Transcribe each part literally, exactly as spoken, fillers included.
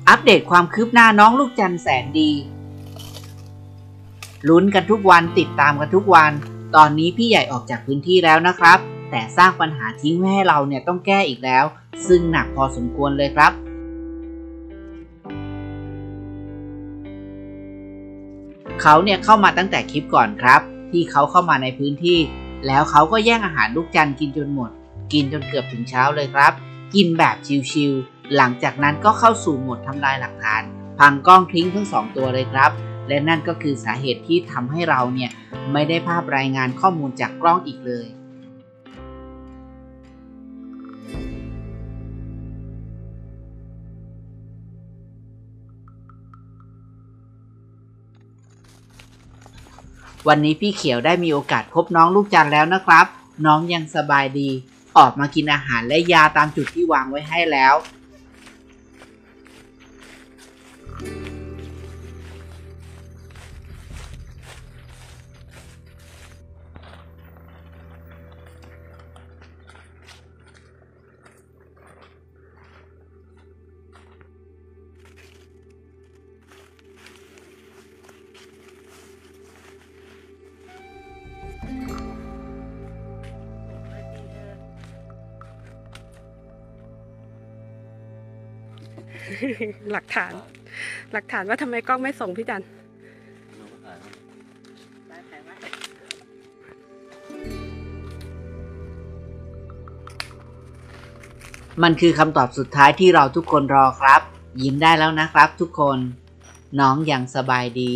อัปเดตความคืบหน้าน้องลูกจันทร์แสนดีลุ้นกันทุกวันติดตามกันทุกวันตอนนี้พี่ใหญ่ออกจากพื้นที่แล้วนะครับแต่สร้างปัญหาทิ้งไว้ให้เราเนี่ยต้องแก้อีกแล้วซึ่งหนักพอสมควรเลยครับเขาเนี่ยเข้ามาตั้งแต่คลิปก่อนครับที่เขาเข้ามาในพื้นที่แล้วเขาก็แย่งอาหารลูกจันทร์กินจนหมดกินจนเกือบถึงเช้าเลยครับกินแบบชิลๆหลังจากนั้นก็เข้าสู่โหมดทำลายหลักฐานพังกล้องทิ้งทั้งสองตัวเลยครับและนั่นก็คือสาเหตุที่ทำให้เราเนี่ยไม่ได้ภาพรายงานข้อมูลจากกล้องอีกเลยวันนี้พี่เขียวได้มีโอกาสพบน้องลูกจันทร์แล้วนะครับน้องยังสบายดีออกมากินอาหารและยาตามจุดที่วางไว้ให้แล้วหลักฐานหลักฐานว่าทำไมกล้องไม่ส่งพี่จันมันคือคำตอบสุดท้ายที่เราทุกคนรอครับยิ้มได้แล้วนะครับทุกคนน้องยังสบายดี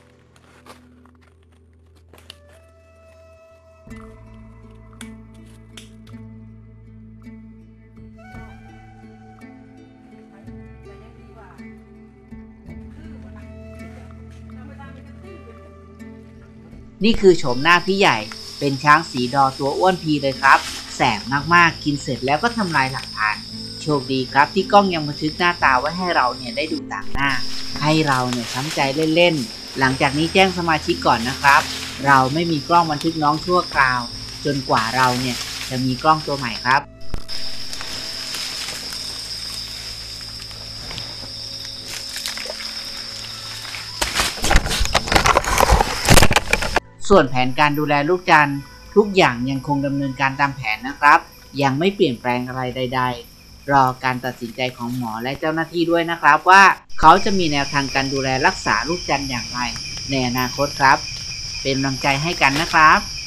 นี่คือโฉมหน้าพี่ใหญ่เป็นช้างสีดอตัวอ้วนพีเลยครับแสบมากๆกินเสร็จแล้วก็ทำลายหลักฐานโชคดีครับที่กล้องยังบันทึกหน้าตาไว้ให้เราเนี่ยได้ดูต่างหน้าให้เราเนี่ยช้ำใจเล่นๆหลังจากนี้แจ้งสมาชิกก่อนนะครับเราไม่มีกล้องบันทึกน้องชั่วคราวจนกว่าเราเนี่ยจะมีกล้องตัวใหม่ครับส่วนแผนการดูแลลูกจันทร์ทุกอย่างยังคงดำเนินการตามแผนนะครับยังไม่เปลี่ยนแปลงอะไรใดๆรอการตัดสินใจของหมอและเจ้าหน้าที่ด้วยนะครับว่าเขาจะมีแนวทางการดูแลรักษาลูกจันทร์อย่างไรในอนาคตครับเป็นกำลังใจให้กันนะครับ